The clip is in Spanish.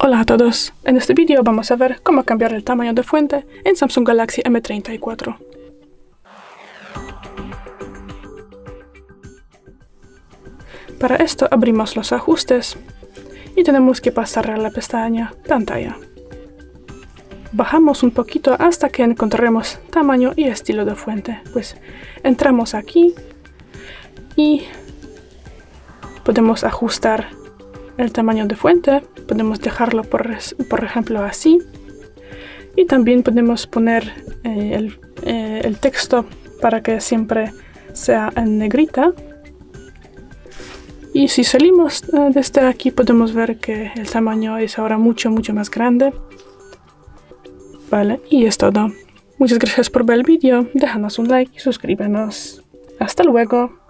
Hola a todos, en este vídeo vamos a ver cómo cambiar el tamaño de fuente en Samsung Galaxy M34. Para esto abrimos los ajustes y tenemos que pasar a la pestaña Pantalla. Bajamos un poquito hasta que encontremos tamaño y estilo de fuente. Pues entramos aquí y podemos ajustar el tamaño de fuente. Podemos dejarlo por ejemplo así. Y también podemos poner el texto para que siempre sea en negrita. Y si salimos desde aquí podemos ver que el tamaño es ahora mucho más grande. Vale, y es todo. Muchas gracias por ver el vídeo, déjanos un like y suscríbenos. Hasta luego.